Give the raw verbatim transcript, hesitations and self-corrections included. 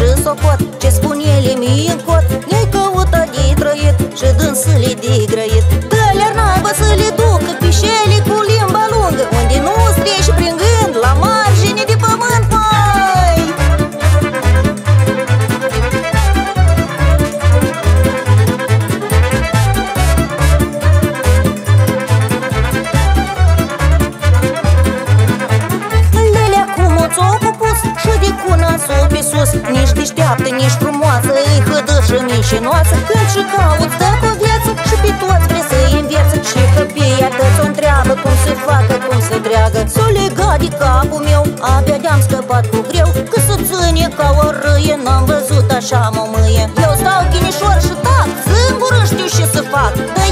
și socot. Ce spun ele mie în cot, ne-ai căutat de trăit și dânsele de grăit. Dă-le-ar naibă să le ducă pișele cu limba lungă, unde nu streci prin gând, la margine de pământ, mai. Lelea cu moțou cu pus și de cu nasul pe sus, nici deșteaptă, nici frumoasă, îi hădă și mișinoasă. Când și cauți dă cu viață și pe toți vrei să-i înviață. Și că pe ea ți-o întreabă cum se facă, cum se dreagă. S-o lega de capul meu, abia de-am scăpat cu greu, că să ține ca o râie, n-am văzut așa mămâie. Eu stau ghinișor și tac, singur știu ce să fac.